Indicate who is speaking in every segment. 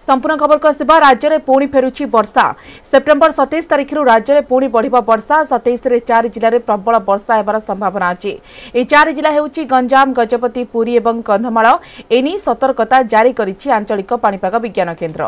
Speaker 1: संपूर्ण खबर को आसवा राज्य में पुणी फेरुची वर्षा। सेप्टेम्बर 27 तारिख राज्य में पुणी बढ़ वर्षा। 27 रे 4 जिले में प्रबल वर्षा होबार संभावना अच्छी। ये 4 जिला हेउची गंजाम, गजपति, पुरी और कंधमाल। एनी सतर्कता जारी करिछि आंचलिक पाणीपाग विज्ञान केन्द्र।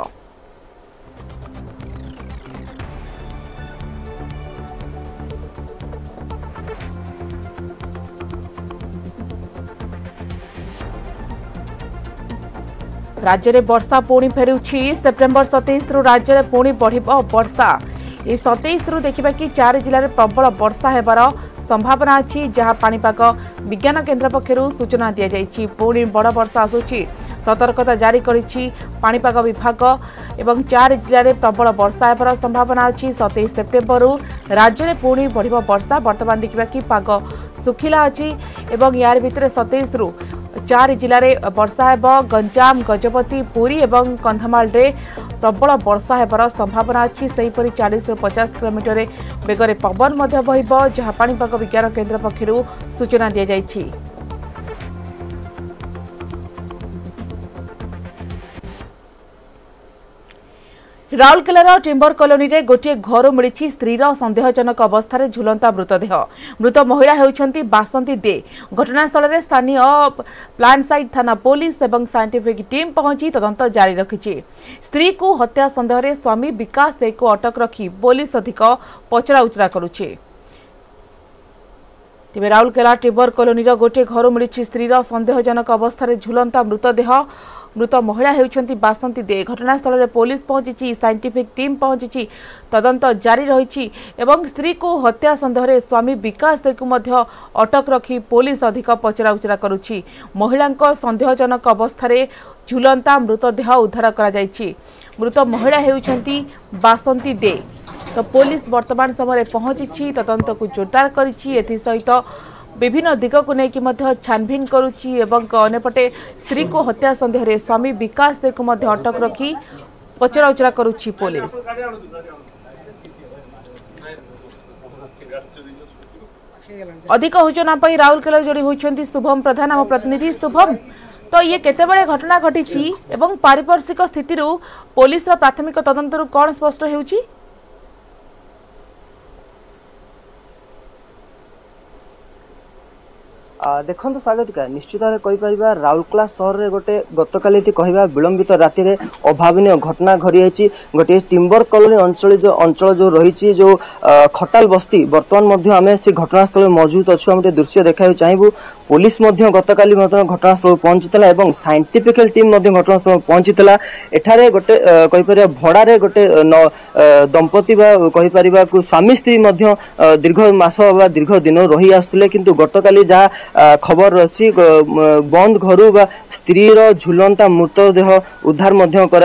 Speaker 1: राज्य में वर्षा पुणी फेरुछि। सेप्टेम्बर 27 रु राज्य में पुणी बढ़ वर्षा। ये 27 रु देखा कि 4 जिले में प्रबल वर्षा होबार संभावना अच्छी, जहां पाणीपाग विज्ञान केन्द्र पक्षरु सूचना दी जाइछि। पुणी बड़ वर्षा आसुछि, सतर्कता जारी करिछि पाणीपाग विभाग एवं 4 जिले में प्रबल वर्षा होबार संभावना अच्छी। 27 सेप्टेम्बर रु राज्य में पुणी बढ़ वर्षा। वर्तमान देखा कि पाग सुखिला अच्छी एवं यार भितर 27 रु 4 जिले में वर्षा हेब। गंजाम, गजपति, पुरी और कंधमाल रे प्रबल वर्षा होबार संभावना अच्छी। सेहीपरि 40 ରୁ 50 किलोमीटर बेगर पवन बहिब, जहां पाणीपाग विज्ञान केन्द्र पक्षरु सूचना दी जाइछि। राउरकेलार टिम्बर कॉलोनी रे गोटे घर मिली स्त्री सन्देहजनक अवस्था झुलंता मृतदेह। मृत महिला होउछंती बासंती दे। घटनास्थल में स्थानीय प्लांट साइट थाना पुलिस और साइंटिफिक टीम पहुंची तदंत जारी रखिछि। स्त्री को हत्या संदेह रे स्वामी विकास दे को अटक रखी पुलिस अधिक पचराउचरा करुछि। तेज राउरकेला टिम्बर कॉलोनी गोटे घर मिली स्त्री सन्देहजनक अवस्था झुलंता मृतदेह। मृत महिला होउछंती बासंती दे। घटनास्थल में पुलिस पहुंची, साइंटिफिक टीम पहुंची तदंत जारी रही एवं स्त्री को हत्या संदेह रे स्वामी विकास दे को मध्य अटक रखी पुलिस अधिक पचराउचरा करुछि। महिला सन्देहजनक अवस्था झुलंता मृतदेह उद्धार करा जायछि। मृत महिला होउछंती बासंती दे। तो पुलिस वर्तमान समय पहुंची तदंत को जोरदार करिछि। एथि सहित विभिन्न दिग को लेकिन छानभिन करुछि एवं अन्यपटे स्त्री को हत्या संदेह रे स्वामी विकास दे को मध्य अटक रखी पचराउचरा करुछि पुलिस। अधिक सूचना पाई राउरकेला जोड़ी होइछंती शुभम प्रधान आम प्रतिनिधि। शुभम, तो ये केतेबेले घटना घटी एवं पारिपार्श्विक स्थिति पुलिस प्राथमिक तदंत कौन स्पष्ट हेउछि?
Speaker 2: देखो स्वागतिका निश्चित भाव राउरकेला सहर में गोटे गतकाली कहवा विलंबित राति में अभावन घटना घटी गोटे टिम्बर कॉलोनी अंचल जो रही जो खटाल बस्ती बर्तमान आम से घटनास्थल में मौजूद अच्छु। आम दृश्य देखा चाहबू पुलिस गतकाली घटनास्थल पहुंची और साइंटिफिक टीम घटनास्थल में पहुंची। एठारे गोटे कहीपर भड़ारे गोटे दंपति कहीपर स्वामी स्त्री दीर्घ मास दीर्घ दिन रही आसुले, किंतु गतकाली जहाँ खबर अच्छी बंद घर बा स्त्री झुलंता मृतदेह उद्धार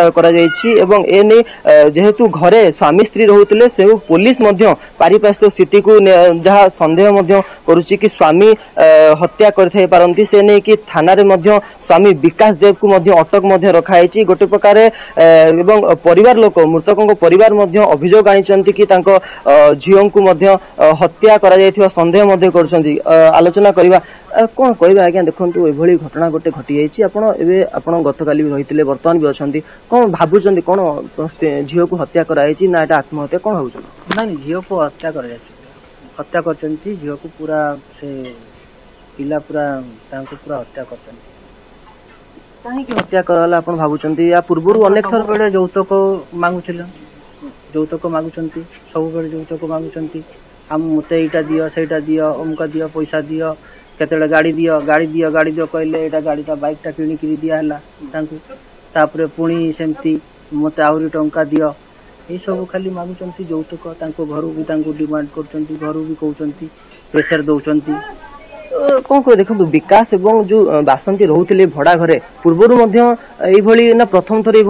Speaker 2: एने जेहेतु घरे स्वामी स्त्री रोते से पुलिस पारिपार्श्विक स्थिति को जहाँ सन्देह करुच्ची कि स्वामी हत्या करथाई पारंती से नहीं कि थाना रे स्वामी विकास देव को अटक रखाई। गोटे प्रकार एवं परिवार लोक मृतकों परिवार अभियोग आनी कि झील को हत्या करा सन्देह आलोचना करवा कौन कहबा आज्ञा। देखो ये घटना गोटे घटी जाइए आप गतकाली भी रही बर्तमान भी अच्छा कौन भावुं कौन झील को हत्या कराई ना आत्महत्या कौन हो?
Speaker 3: नहीं झील को हत्या हत्या कर झील को पूरा से पिला पूरा पूरा हत्या कर
Speaker 2: कहीं हत्या कराला आप भावुं? या पूर्व अनेक थर
Speaker 3: बड़े यौतुक मांगुल यौतुक मांगुंट सब बड़े यौतुक मांगुंट आम मत यहाँ दियो से दियो अमुक दियो पैसा दियो केते गाड़ी दियो कहले यहाँ गाड़ीटा बाइकटा किणिक दिहला पुणी सेमती मत आहरी टंका दियो ये सब खाली मांगुंट यौतुक। घर भी डिमांड कर घर भी कहते प्रेसर दौरान
Speaker 2: कौन कह देखो विकास एवं जो बासंती रोते भड़ा घरे पूर्वर ना प्रथम थर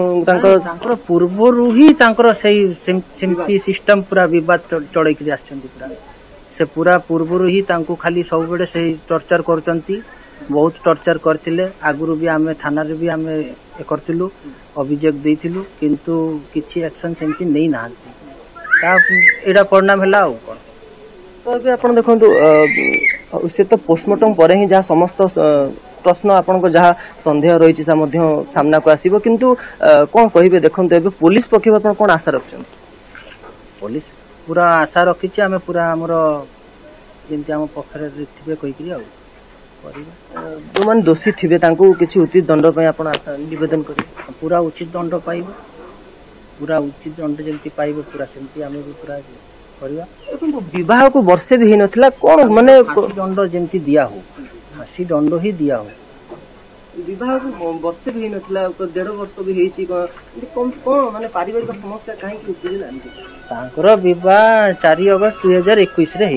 Speaker 3: पूर्वर ही सेमती सिस्टम पूरा विवाद चढ़ई पूरा से पूरा पूर्वर ही खाली सब बड़े से टर्चर करचंती बहुत टर्चर करथिले। आगुरु भी आमे थाना रे भी आमे करथिलु अभियोग देथिलु किंतु किछि एक्शन सेमती नहीं नाहंती ता एडा परिणाम हला और कोन।
Speaker 2: तो अबे आपण देखंतु से तो पोस्टमार्टम पर ही जहाँ समस्त प्रश्न आपनको जहाँ संदेह रही सामना को आसो किंतु कौन कहे देखते पुलिस पक्ष आप कौन आशा रखते
Speaker 3: पुलिस पूरा आशा रखी आम पूरा आमर जमी आम पखर थे कहीकि
Speaker 2: जो मैंने दोषी थे किसी उचित दंड आप निवेदन करेंगे
Speaker 3: पूरा उचित दंड पाइब पूरा उचित दंड जमी पाइब पूरा सेमती आम भी पूरा
Speaker 2: विवाह को वर्षे भी होता कौन माने
Speaker 3: दंड जमी दिया हो फांसी दंड ही दिया हो
Speaker 2: विवाह को वर्षे भी होता 1.5 वर्ष भी कौन माने पारिवारिक समस्या कहीं
Speaker 3: उपुजिला विवाह 4 अगस्त 2021 रे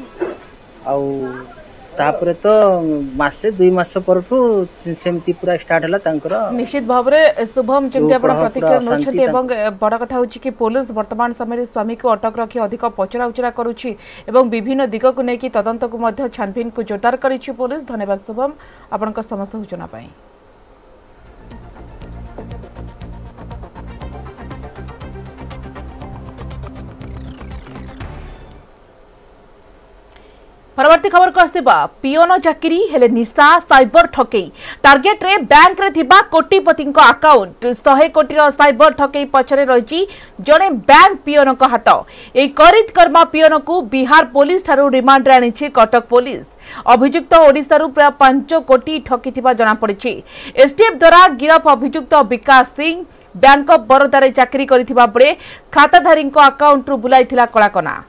Speaker 3: तापर तो मासे 2 मास पर सेमती पूरा स्टार्ट हला तांकर
Speaker 1: निश्चित भाव में शुभम जमी आप प्रतिक्रिया नौछंती एवं बड़ कथा होची कि पुलिस वर्तमान समय स्वामी को अटक रखी अधिक पचरा उचरा करुछि एवं विभिन्न दिग को लेकिन तदंत को मध्य छानबीन को जोरदार करिछि पुलिस। धन्यवाद शुभम आपनका समस्त सूचना पाई। परवर्ती खबर को आसवा पिओन चाकरी हेले निशा साइबर ठकई टार्गेट रे बैंक रे थिबा कोटिपति अकाउंट 100 कोटीर साइबर ठकई पछरे रही जड़े बैंक पिओन को हाथ ए करित कर्मा पिओन को बिहार पुलिस ठारू रिमांड रे आनिछि कटक पुलिस। अभियुक्त ओडिशा प्राय 5 कोटी ठकी जना पड़ी। एसटीएफ द्वारा गिरफ अभियुक्त विकास सिंह बैंक ऑफ बरोदा रे चाकरी करिथिबा बेले खाताधारी अकाउंट रु बुलाइथिला कलाकना।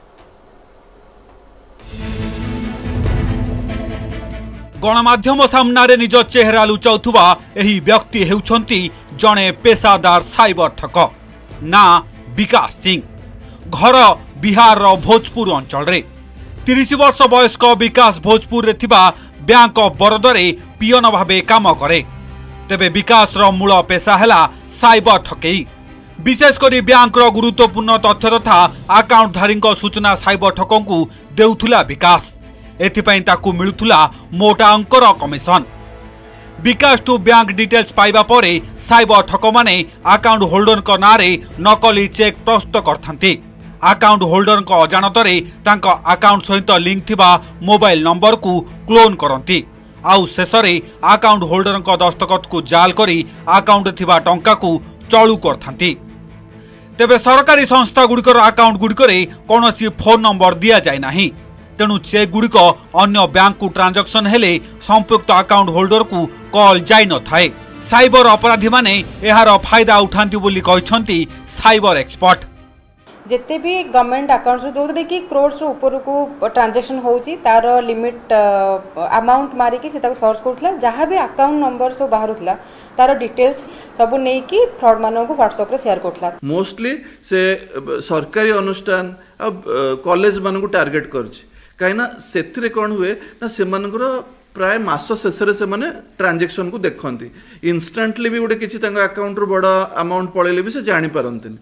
Speaker 4: गणमाध्यम सामने निज चेहरा लुचाउथुबा एही व्यक्ति हेउछंती जणे पेशादार साइबर ठक ना विकास सिंह। घर बिहार भोजपुर अंचल रे 30 वर्ष वयस्क विकास भोजपुर रे थिबा बैंक ऑफ बरोदा रे पियन भाबे काम करे। तेबे विकास रो मूल पेशा हैला साइबर ठकई। विशेष करी बैंक रो गुरुत्वपूर्ण तथ्य तथा अकाउंट धारी सूचना साइबर ठकंकु देउथुला विकास। एथिपाई ताकू मिलुथुला मोटा अंकर कमिशन। विकास टू बैंक डिटेल्स पाइबा परे साइबर ठक माने अकाउंट होल्डर को नारे नकली चेक प्रस्तुत करथांती। अकाउंट होल्डर को अजाणतरे तांका अकाउंट सहित लिंक थिबा मोबाइल नंबर को क्लोन करंती। आउ शेषरे अकाउंट होल्डर को दस्तखत को जाल करी अकाउंट थिबा टंका को चलू करथांती। तेबे सरकारी संस्था गुड़िकर अकाउंट गुड़िकरे कोनोसी फोन नंबर दिया जाय नाही। तेणु चेक गुड़िक अन्य बैंक को ट्रांजैक्शन हेले संपुक्त अकाउंट होल्डर को कॉल जाई न थाए। साइबर अपराधी माने एहार फायदा उठांती बोली कहिसंती साइबर एक्सपर्ट।
Speaker 5: जिते भी गवर्नमेंट अकाउंट जो कि क्रोड्स ऊपर को ट्रांजैक्शन होची तार लिमिट अमाउंट मारिकी से सर्च करूला जहाँ भी अकाउंट नंबर सब बाहरुला तार डिटेल्स सब नहीं कि फ्रॉड मानों को व्हाट्सएप रे शेयर करूला।
Speaker 6: मोस्टली से सरकारी अनुष्ठान अब कॉलेज मान को टार्गेट करछि कहीं से कौन हुए ना से प्राय मास शेष से माने ट्रांजैक्शन को देखती इंस्टांटली भी गोटे किसी अकाउंट रु बड़ अमाउंट पड़े भी से जानी पारंतिनी।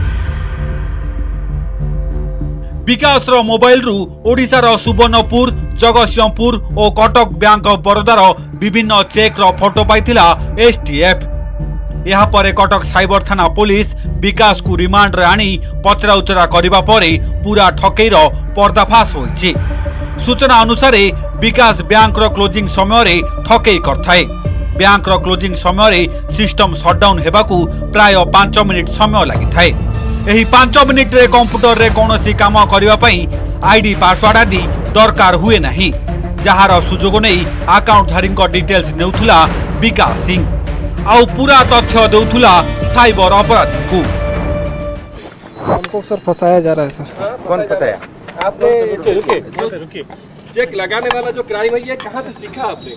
Speaker 4: विकास रो मोबाइल रु ओडिशा रो सुवर्णपुर जगतसिंहपुर और कटक बैंक ऑफ बरोदा रो विभिन्न चेक रो फोटो पाइथिला एसटीएफ। यहाँ पर कटक साइबर थाना पुलिस विकास को रिमांड रे आनी पचरा उचरा करिबा परे पूरा ठकेईर पर्दाफाश होइछि। सूचना अनुसार विकास बैंक रो क्लोजिंग समय रे ठकेई करथाए। बैंक रो क्लोजिंग समय रे सिस्टम शटडाउन हेबाकू प्राय 5 मिनिट समय लागिथाए। एही 5 मिनिट रे कंप्यूटर रे कोनोसी काम करिबा पई आईडी पासवर्ड आदि दरकार हुए नाही। जहार सुजोग नै अकाउंट धारी डिटेल्स नेउथुला विकास सिंह आउ पूरा तथ्य देउथुला साइबर अपराधी को।
Speaker 7: हमको सर फंसाया जा रहा है सर।
Speaker 8: कौन फंसाया आपने?
Speaker 9: रुकिए चेक लगाने वाला जो क्राइम है ये कहाँ से सीखा आपने?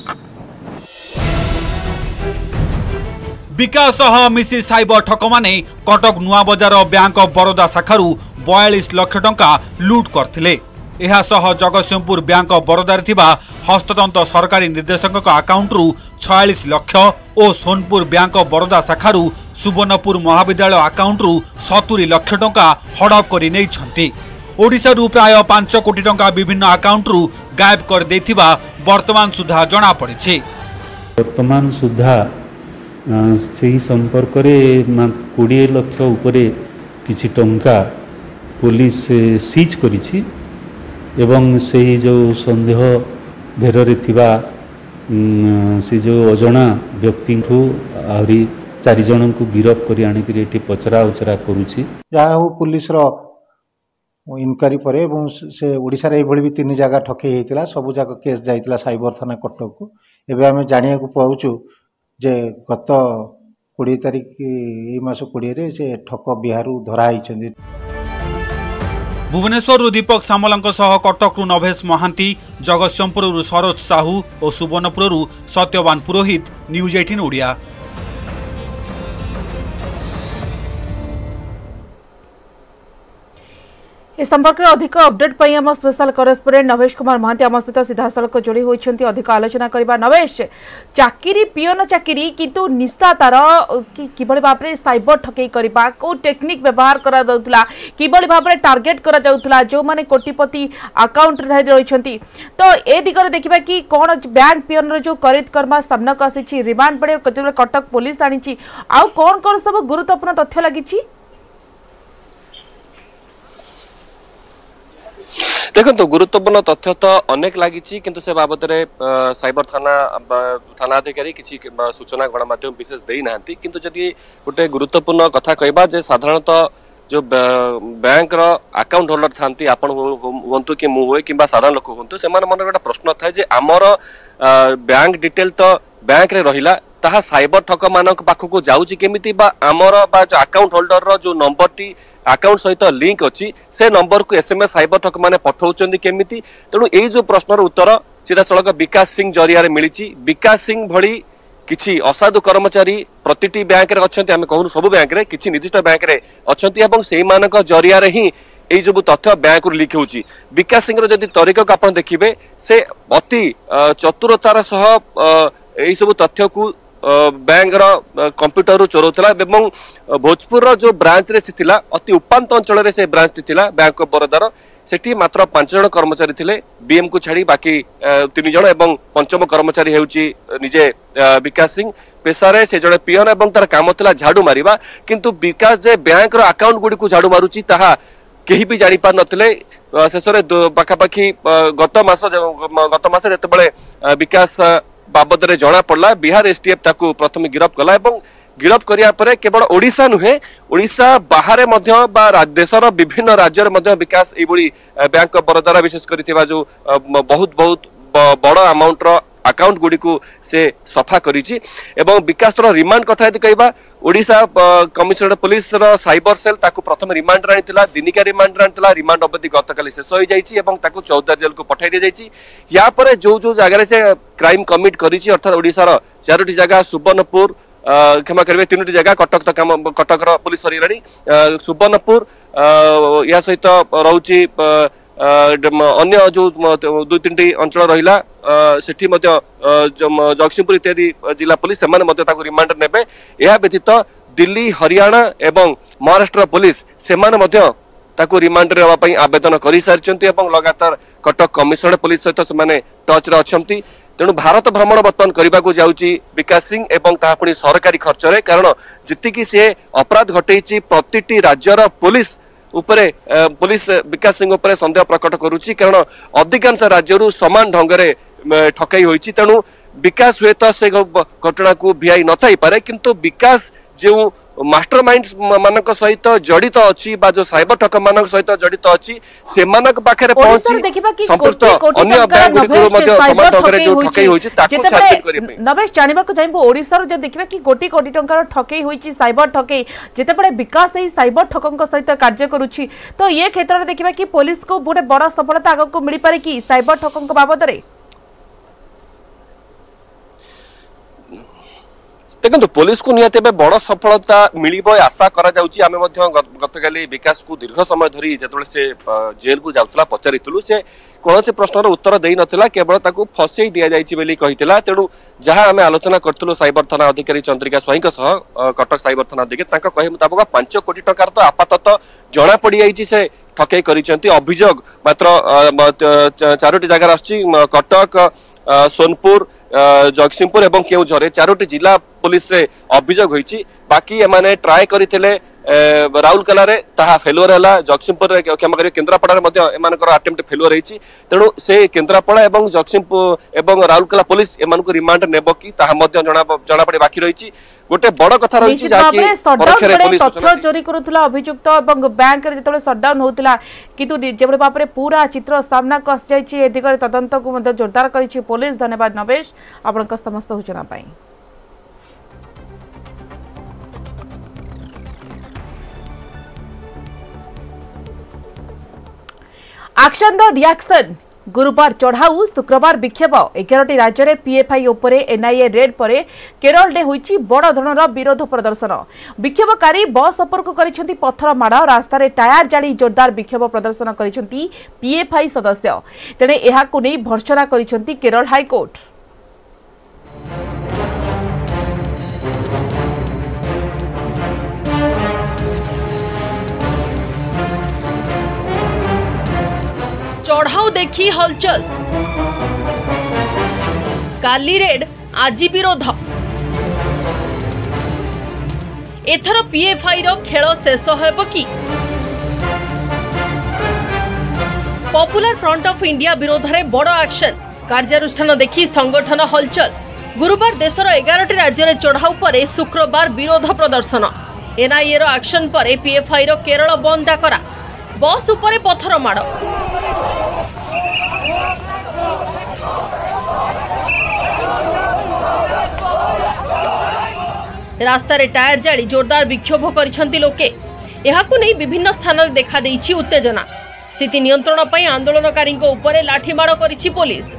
Speaker 4: विकास मिसी साइबर ठक माने कटक नुआ बजार बैंक ऑफ बरोदा शाखारू 42 लाख टंका लूट करथिले। एहा सह जगतसिंहपुर बैंक ऑफ बरोदा रे थिबा हस्ततंत सरकारी निर्देशक अकाउंट रु 46 लाख और सोनपुर बैंक ऑफ बरोदा शाखारू सुवर्णपुर महाविद्यालय अकाउंट रु 70 लाख टंका हड़प कर नहीं। ओडिशा रु प्राय 5 कोटी टंका विभिन्न अकाउंट रु गायब कर देथिबा वर्तमान सुधा जना पड़िछि।
Speaker 10: वर्तमान सुधा से संपर्क में 20 लाख उपरे किछि टंका पुलिस सीज करिछि एवं से जो संदेह घेर थिबा से जो अजଣା व्यक्ति आहरी 4 जन को गिरफ्त कर आनिक पचरा उचरा करुच्ची
Speaker 11: जहाँ हो पुलिस इनक्वारी पर से ओडिशा रे भी 3 जगह ठकई होता सब जगह केस जाइला साइबर थाना कटक को एवं आम जाना पाचु जे गत 20 तारिख मास 20 से ठक बिहार धराई।
Speaker 4: भुवनेश्वर दीपक सामल कटक नभेश महांती जगतसिंहपुर सरोज साहू और सुवर्णपुर सत्यवान पुरोहित न्यूज 18 ओडिया।
Speaker 1: इस संपर्क में अधिक अपडेट पर आम स्पेशल करेस्पोंडेंट नवेश कुमार महांती आम सहित सीधासख जोड़ी होती अधिक आलोचना करबा। नवेश, चाकरी पियन चाकरी किंतु निशा तार किभली भाव में साइबर ठकई करबा को टेक्निक व्यवहार करा जाउतला किभली भाव में टार्गेट करा जाउतला जो माने कोटिपति अकाउंट रही तो ए दिगरे देखिबा कि कोन बैंक पियन जो करित कर्मा सामना को आसी रिमांड पड़े कटक पुलिस आनी आउ कोन कोन सब गुरुत्वपूर्ण तथ्य लगी।
Speaker 9: देखो गुरुत्वपूर्ण तथ्य तो अनेक लगी किंतु से बाबद साइबर थाना अधिकारी किसी सूचना गणमाध्यम विशेष देना किंतु जदि गोटे गुरुत्वपूर्ण कथा कहबा जे साधारणतः जो बैंक रो अकाउंट होल्डर थांती आपण होंतु कि मु होए किंबा साधारण लोक होंतु से मन गोटे प्रश्न थाए जे आमर बैंक डिटेल तो बैंक रे रहिला ताहा साइबर ठक मानक पाखकु जाउची केमिति बा आमर बा जो अकाउंट होल्डर रो जो नंबर टी अकाउंट सहित लिंक अच्छी से नंबर को एसएमएस साइबर ठक माने पठाउचंदी केमिति तेणु एई जो प्रश्नर उत्तर सीधासलख विकास सिंह जरिया मिली। विकास सिंह भली किछि असाधु कर्मचारी प्रतिटी बैंक रे अछंती आमे कहू सब बैंक रे किछि निर्दिष्ट बैंक रे अछंती एवं सेही मानक जरिया रे ही एई जो तथ्य बैंक रू लिख होउची। विकास सिंह रो जदि तरीका को आपण देखिबे से अति चतुरतार सह एई सब तथ्य को बैंक कंप्यूटर रू चोरौला एवं भोजपुर जो ब्रांच रे थिला अति उपांत अंचल रे से ब्रांच थिला बैंक ऑफ बरोदार सेठी मात्र 5 जन कर्मचारी थिले बीएम को छाड़ी बाकी 3 जन एवं पंचम कर्मचारी हेउची निजे विकास सिंह पेशारे से जड़े पियन एवं तार काम थिला झाड़ू मारिबा किंतु विकास जे बैंक रो अकाउंट गुडी को झाड़ू मारुची ताहा केही भी जानि पार नथिले शेषरे पाखापाखी गत मास जेतेबेले विकास बाबद रे जना पड़ला बिहार एसटीएफ ताकू प्रथम गिरफ्त कला एवं गिरफ्त करिया परे केवल ओडिशा नुहे ओडिशा बाहर मध्य बा देशर विभिन्न राज्य मध्य विकास एबोली बैंक ऑफ बरोदा विशेष करिथिबा जो बहुत बड़ अमाउंट रो अकाउंट गुडी को से सफा करिछि एवं विकास रो रिमांड कथा यदि कहबा ओडिशा कमिशनरेट पुलिस रो साइबर सेल ताकू प्रथम रिमांड रानिथिला दिनिका रिमांड रानिथिला रिमांड अवधि गतकाली शेष होई जाइछि एवं ताकू चौदार जेल को पठाई दे जाइछि। या परे जो जगह रे से क्राइम कमिट करिछि अर्थात ओडिशा रो 4टी जगह सुवर्णपुर क्षमा करेंगे 3टी जगह कटक तो काम कटक पुलिस सरीलाणी सुवर्णपुर या सहित रोची अन्य जो 2-3टी अंचल रहिला सेठी मध्य जगतसिंहपुर इत्यादि जिला पुलिस से रिमांड नेबे। यह व्यतीत दिल्ली हरियाणा एवं महाराष्ट्र पुलिस से रिमांड रे आवेदन कर सारी लगातार कटक कमिशनरेट पुलिस सहित से टच रे अछंती। तेणु भारत भ्रमण बर्तमान करने को जाउची विकास सिंह एवं ताहा पुणी सरकारी खर्च रे कारण जितिकी से अपराध घटेछि प्रतिटी राज्यर पुलिस उपरे पुलिस विकास सिंह उपरे संदेह प्रकट करुच्ची कारण अधिकांश राज्यरू समान ढंग रे ठकई होइछि। तेणु विकास हुए तो से घटना को भिआई न थाई पारे किंतु विकास जो मास्टरमाइंड मानक सहित जड़ित अछि बा जो साइबर ठक मानक सहित जड़ित अछि से मानक पाखरे पहुंची संपर्क अन्य बैंक गुडी मध्ये समान ढंग रे जो ठकई होइछि ताकू छानबीन करिय पे
Speaker 1: नवेश जानिबा को जाइबो ओडिसा रो जे देखिबा कि कोटी कोटी टंकार ठकई होइछि साइबर ठकई जेते पड़े विकास एही साइबर ठकंक सहित कार्य करूछि तो ये क्षेत्र रे देखिबा कि पुलिस को बडे बड़ सफलता आगो को मिली पारे कि साइबर ठकंक बाबद रे।
Speaker 9: देखो पुलिस को निहाती बड़ सफलता मिलिब आशा करा जाउची। आमे मध्य गतकाली विकास को दीर्घ समय धरी जेतबेले से जेल को जाउतला पचारितलु से कोनोसी प्रश्नर उत्तर देई नथिला केवल ताकू फसेई दिया जाइछि बेली कहितला। तेणु जहां आमे आलोचना करथुलु साइबर थाना अधिकारी चंद्रिका स्वाईंक सह कटक साइबर थाना अधिकारी तांका कहे मुताबिक 5 कोटी टकार तो आपातत जणा पड़ी जाइछि से ठकई करिसेंती। अभियोग मात्र 4टी जगह आछि कटक सोनपुर जगतसिंहपुर एवं केउझर 4टी जिला पुलिस रे अभियोग होइछि। बाकी एमाने ट्राई करिथिले राउरकेला ताहा फेलुअर है जगतसिंहपुर क्षमा करें केन्द्रापड़ा एम आटेम्प्ट फेलुअर होती तेणु से केन्द्रापड़ा और जगतसिंहपुर और राउरकेला पुलिस एम रिमांड नेब कि जना पड़े बाकी रही गोटे बड़ कथा रही
Speaker 1: तथ्य चोरी करुला अभियुक्त बैंक जो सटडाउन होता किंतु जो भाव में पूरा चित्र सामना को आसी जाए दिगरे तदंत को जोरदार करी पुलिस। धन्यवाद नवेश आपण समस्त सूचना। एक्शन रिएक्शन गुरुवार चढ़ाऊ शुक्रवार विक्षेप 11टी राज्य में पीएफआई उपरे एनआईए रेड पर केरल में होईची बड़ धरणर विरोध प्रदर्शन। विक्षेपकारी बस संपर्क करिसेंती पत्थर माड़ रास्तार टायर जाली जोरदार विक्षोभ प्रदर्शन करिसेंती पीएफआई सदस्य तेणे एहाकु नै भर्त्सना करिसेंती केरल हाईकोर्ट।
Speaker 12: चढ़ाऊ देखी हलचल काली रेड आज विरोध एथर पीएफआई रो खेल शेष हेब कि पॉपुलर फ्रंट ऑफ इंडिया विरोध में बड़ एक्शन कार्यानुष्ठान देखी संगठन हलचल। गुरुवार देशर 11टी राज्य में चढ़ाऊ पर शुक्रवार विरोध प्रदर्शन एनआईए रो एक्शन पर पीएफआई रो केरल बंद डाकरा बस उपरे पत्थर माड़ रास्तार टायर जाली जोरदार विक्षोभ करिसेंती लोके एहाकु नै विभिन्न स्थान में देखा देइछि उत्तेजना। स्थिति नियंत्रण पई आंदोलनकारी उपरे लाठीमाड़ करिछि पुलिस।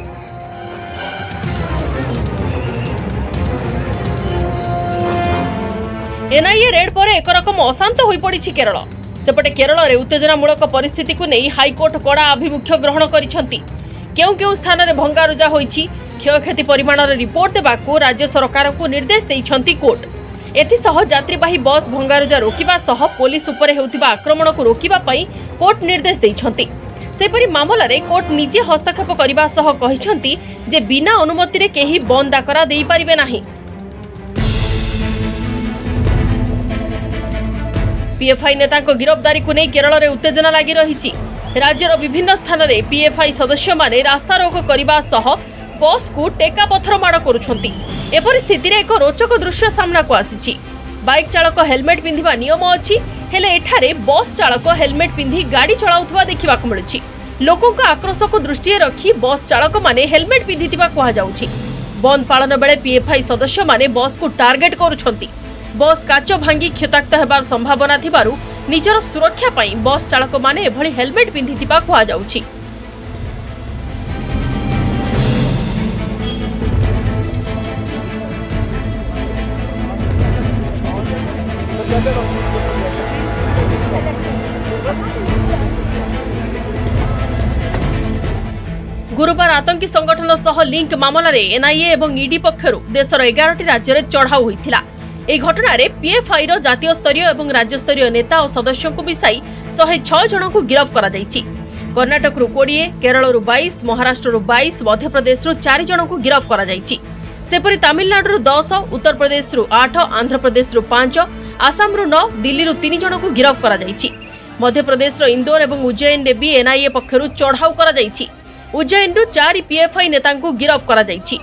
Speaker 12: एनआईए रेड पर एक रकम अशांत होई पड़िछि केरल। सेपटे केरल में उत्तेजनामूलक परिस्थिति को नहीं हाईकोर्ट कड़ा आभिमुख्य ग्रहण करिसेंती। केउ केउ स्थान में भंगारुजा होईछि क्षयक्षति परिमाणर रिपोर्ट देबाकू राज्य सरकार को निर्देश देइछंती कोर्ट। एथिसह यात्रीवाही बस भंगारुजा रोकिबा सह पुलिस उपरे हेउथिबा आक्रमण को रोकिबा पई कोर्ट निर्देश देइछंती। सेपरि मामला रे कोर्ट निजे हस्तक्षेप करबा सह कहिछंती जे बिना अनुमति रे केही बंद डाकरा देई परिबे नाही। पीएफआई नेता को गिरफ्तारी को नहीं केरल में उत्तेजना लगी रही। राज्यर विभिन्न स्थान में पीएफआई सदस्य माने रास्ता रोक करने सह बस को टेका पत्थर माड़ करुछंती। एपरि स्थिति रे एक रोचक दृश्य सामना को आसीछि। बाइक चालक हेलमेट पिंधिबा नियम अछि हेले एठारे बस चालक हेलमेट पिंधि गाड़ी चलाउथबा देखिबाक मिलुछि। लोकों का आक्रोश को दृष्टि रखी बस चालक माने हेलमेट पिंधिथिबा कहा जाउछि। बंद पालन बेले पीएफआई सदस्य माने बस को टार्गेट करुछंती। बस काच भांगी क्षताक्त हेबार संभावना थिबारु निजर सुरक्षा पई बस चालक माने एभली हेलमेट पिंधिथिबा कहा जाउछि। गुरुवार आतंकी संगठन सह लिंक मामला रे एनआईए एवं ईडी पक्षरु देशर 11टी राज्य रे चढ़ाऊ होइथिला। এই ঘটনার पीएफआई रो জাতীয় স্তরীয় এবং রাজ্য স্তরীয় নেতা ও সদস্যଙ୍କୁ মিশাই 106 জনଙ୍କୁ গিরফ করা যাইছি। कर्नाटक 20, केरल 22, महाराष्ट्र 22, मध्य प्रदेश 4 जणको गिरफ करा जायछि। सेपरि तमिलनाडु 10, उत्तर प्रदेश 8, आंध्र प्रदेश 5, आसाम 9, दिल्ली 3 जणको गिरफ करा जायछि। मध्य प्रदेश इंदौर और उज्जैन रे भी एनआईए पक्षरु चढ़ाऊ करा जायछि। उज्जैन 4 पीएफआई नेतांको गिरफ करा जायछि।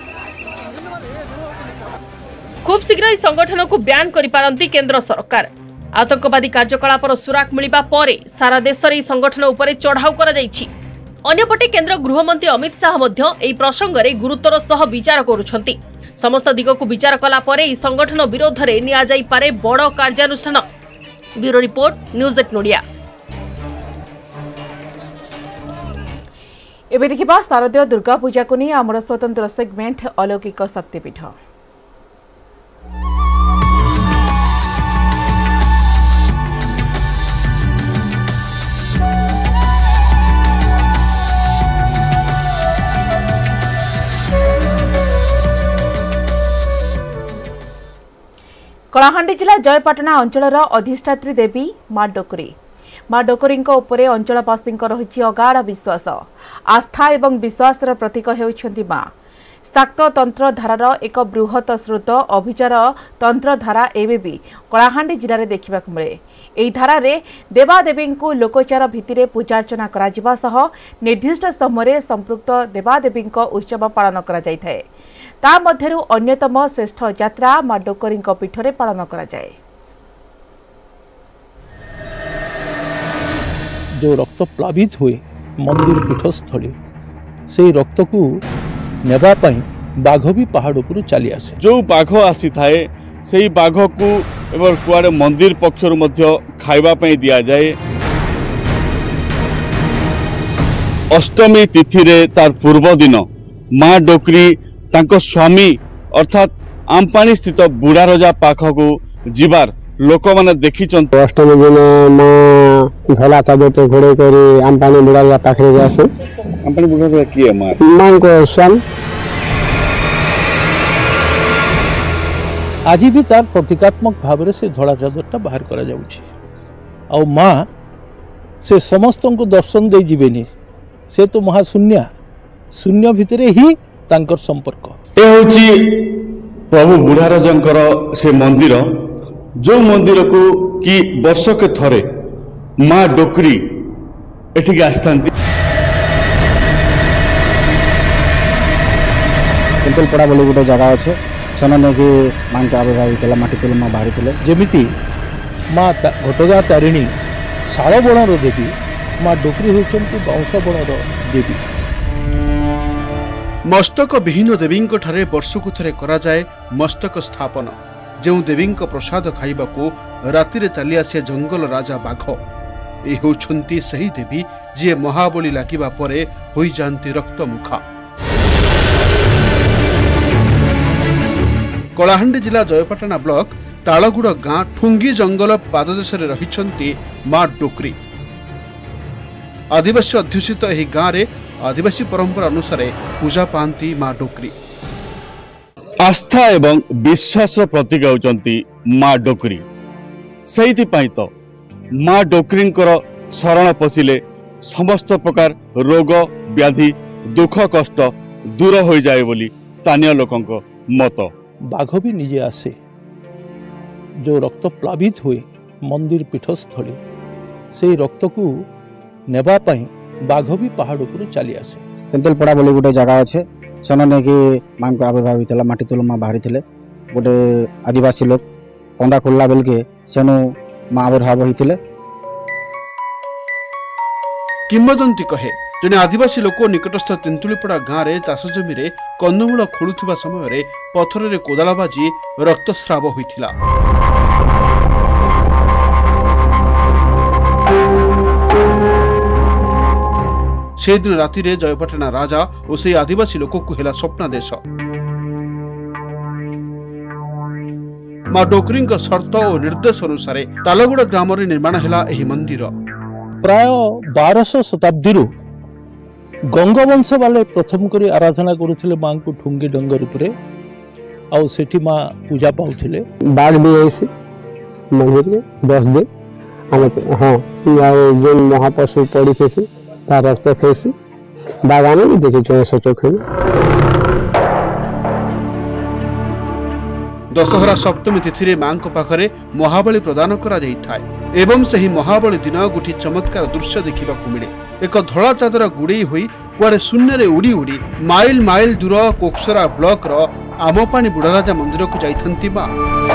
Speaker 12: खूब शीघ्र संगठन को ब्यान करि पारंती केंद्र सरकार। आतंकवादी कार्यकलापर सुराक मिलिबा परे सारा देश रे संगठन उपरे चढ़ाऊ करा जायछि। अन्यपटे केंद्र गृहमंत्री अमित शाह मध्य एई प्रसंग रे गुरुत्वर सह विचार करुछंती। समस्त दिग को विचार कला परे एई संगठन विरोध रे निया जाई पारे बड़ कार्यानुष्ठान। ब्यूरो रिपोर्ट, न्यूज 8 नोडिया।
Speaker 1: एबे देखिबा शारदीय दुर्गा पूजा को नहीं आमर स्वतंत्र सेगमेंट अलौकिक शक्तिपीठ। कलाहांडी जिला जयपाटना अंचल अधिष्ठात्री देवी मां डोकरी। मां डोकरी उपरे अंचलवासी रही अगाढ़ विश्वास। आस्था एवं विश्वास प्रतीक होती मां। शाक्त तंत्र धारार एक बृहत स्रोत अभिचार तंत्र धारा एवं कलाहांडी जिले में देखा मिले। ଏହି ଧାରାରେ ଦେବାଦେବୀଙ୍କୁ ଲୋକଚାର ଭିତ୍ତିରେ ପୂଜାର୍ଚ୍ଚନା କରାଯିବା ସହ ନିର୍ଦ୍ଦିଷ୍ଟ ସ୍ତମ୍ଭରେ ସମ୍ପୃକ୍ତ ଦେବାଦେବୀଙ୍କ ଉତ୍ସବ ପାଳନ କରାଯାଇଥାଏ। ତା ମଧ୍ୟରୁ ଅନ୍ୟତମ ଶ୍ରେଷ୍ଠ ଯାତ୍ରା ମା ଡୋକରୀଙ୍କ ପୀଠରେ ପାଳନ କରାଯାଏ।
Speaker 13: जो रक्त प्लावित हुए मंदिर पीठस्थली से रक्त को नेबा पाई बाघ भी पहाड़ उपर चली आसे।
Speaker 14: जो बाघ आसी थाए से बाघ को एवं कुआड़े मंदिर पक्षर खाइबा पई दिया जाए। अष्टमी तिथि रे तार पूर्व दिन माँ डोकरी तांको स्वामी अर्थात आमपानी स्थित बुढ़ा रजा पाखक जीवार लोक मैंने देखी।
Speaker 15: अष्टमी दिन माँ झला ताजते घोड़े करी आमपानी बुढ़ा रजा पाखे आसे।
Speaker 14: आमपानी बुढ़ा रजा किए
Speaker 15: माँ को स्वामी
Speaker 13: आज भी तार प्रतीकात्मक भाव से धड़ा चादरटा बाहर करा जाउछि। आ माँ से समस्त को दर्शन दे जीवेनी से तो महाशून्य शून्य भितर ही तांकर संपर्क।
Speaker 14: ए होछि प्रभु बुढ़ा रजंकर से मंदिर जो मंदिर को कि वर्ष के थरे माँ डोकरी एठिक आस्थांती।
Speaker 15: तेंतुलपड़ा बोली गोटे जगह अच्छे सेने कि माँ के आविर्भाव होता माटी तल माँ बाहरी
Speaker 13: जमीती माँ घटगा तारिणी शाल बणर देवी माँ डोकरी होती बाउंश बणर देवी।
Speaker 16: मस्तक विहीन देवी ठारे वर्षकु थरे करा जाए मस्तक स्थापन। जो देवी प्रसाद खाइबा को राति रे चली आसे जंगल राजा बाघ। ए होछंती सही देवी जी महाबली लागिबा परे होई जानती रक्त मुखा। कलाहांडी जिला जयपाटना ब्लॉक तालगुड़ गाँ ठुंगी जंगल पाददेश रही माँ डोकरी। आदिवासी अध्युषित यह गाँव में आदिवासी परंपरा अनुसार पूजा पाती माँ डोकरी।
Speaker 14: आस्था एवं विश्वास प्रतीक होती माँ डोकरी। से तो माँ डोकरी शरण पशिले समस्त प्रकार रोग व्याधि दुख कष्ट दूर हो जाए बोली स्थानीय लोकों मत।
Speaker 13: बाघ भी निजे आसे जो रक्त प्लावित हुए मंदिर पीठस्थली से रक्त को नेबा पाई बाघ भी पहाड़ उपर चली आसे।
Speaker 15: तेंतुलपड़ा बोली गोटे जगह अच्छे सेने कि माँ को आविर्भाव होता माटी तल माँ बाहरी गोटे आदिवासी लोग कंदा खोलला बेल के सेनु माँ आविर्भाव होते।
Speaker 16: किंवदंती कहे जने आदिवासी लोक निकटस्थ तेंतुलीपड़ा गाँव में चाष जमी में कंदमूल खोलुवा समय पथर रे कोदाल बाजी रक्तस्राव होइथिला। से दिन राति रे जयपाटना राजा और से आदिवासी लोक को हेला स्वप्नादेश। माँ डोकरी शर्त और निर्देश अनुसार तालगुड़ा ग्राम में निर्माण हेला एही मंदिर।
Speaker 13: प्राय 1200 शताब्दी गंगवंश वाले प्रथम करी आराधना करुले माँ को ठुंगी डंगर उपरे आउ सेठी माँ पूजा पाउथिले।
Speaker 15: बाघ भी ऐसे मंदिर में 10 दिन हाँ जो महापशु पड़ी थे तार रक्त खेसी बागान भी देखी चोखे।
Speaker 16: दशहरा सप्तमी तिथि माँ पाखरे महाबली प्रदान करा जाइथाय एवं सही महाबली दिन गोटी चमत्कार दृश्य देखा मिले। एक धड़ा चादर गुड़े हुई कुआड़े शून्य रे उड़ी उड़ी माइल माइल दूर कोकसरा ब्लॉक रो आमपानी बुढ़ाराजा मंदिर को जाइथंती माँ।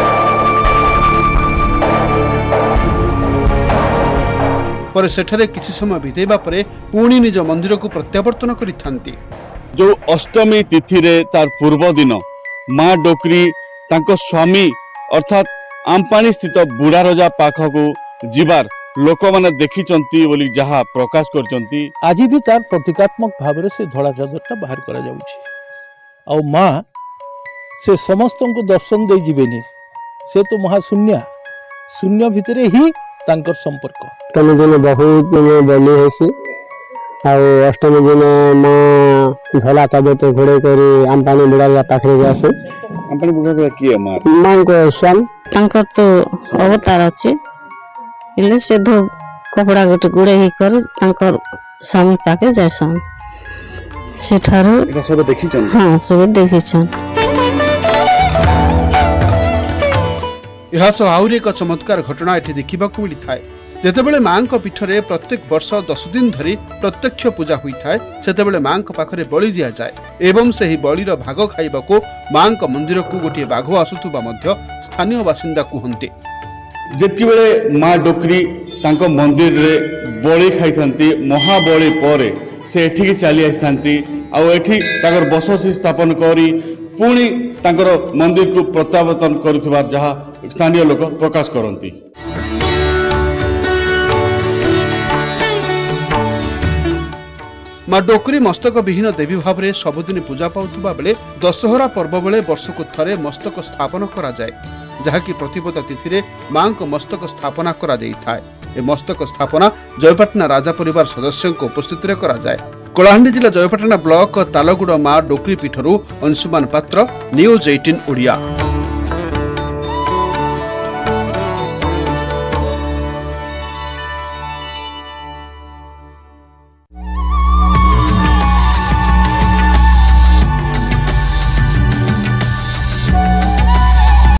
Speaker 16: पर सेठरे किछि समय बितेबा परे पुणी निज मंदिर को प्रत्यावर्तन करिथांती।
Speaker 14: जो अष्टमी तिथि रे तार पूर्व दिन माँ डोकरी तांको स्वामी अर्थात आमपानी स्थित बुढ़ा रजा पाखक जीवार लोक मैंने देखी बोली जहा प्रकाश करचंती।
Speaker 13: आज भी तार प्रतीकात्मक भाव से धड़ा चादरटा बाहर करा जाउछि। आ माँ से समस्त को दर्शन दे जीवेनी से तो महाशून्य शून्य भितर ही तांकर संपर्क।
Speaker 15: अष्टमी दिन बहुत बलि है अष्टमी दिन माँ झला ताजते घोड़े करी आमपानी बुढ़ा पाखे आसे।
Speaker 14: आमपानी बुढ़ा किए
Speaker 15: माँ को स्वामी
Speaker 17: तांकर तो अवतार अच्छे इले से कपड़ा गोटे गुड़े ही कर तांकर स्वामी पाके जासन सेठारो
Speaker 14: सब देखिछन
Speaker 17: हाँ सब देखिछन
Speaker 16: यह सह आउरी एक चमत्कार घटना एठी देखा मिली थाए जेतेबेले मांक पीठरे प्रत्येक वर्ष 10 दिन धरी प्रत्यक्ष पूजा हुई थाए सेतेबेले मांक पाखरे बलि दिया जाए एवं सही बलिर भाग खाइबाको मांक मंदिर को गोटे बाघ आसुथुबा मध्य स्थानीय बासिंदा कहते
Speaker 14: जेतकी बेले माँ डोकरी तांको मंदिर रे बलि खाइथांती महाबली परे से एठी चली आइथांती आ एठी ताकर बससी स्थापन करी पुणी तांकर मंदिर को प्रत्यावर्तन करुथिबार जहा स्थानीय लोक प्रकाश करती।
Speaker 16: माँ डोकरी मस्तक विहीन देवी भाव में सबुदिन पूजा पाउथुबा बेले दशहरा पर्व बेले वर्षको थरे मस्तक स्थापन करा जाए जहाँकि प्रतिपदा तिथि माँ को मस्तक स्थापना करा जाए। ए मस्तक स्थापना जयपाटना राजा परिवार सदस्यों उपस्थित करा जाए। कलाहांडी जिला जयपाटना ब्लॉक तालगुड़ माँ डोकरी पीठरू अंशुमान पात्र, न्यूज 18 ओडिया।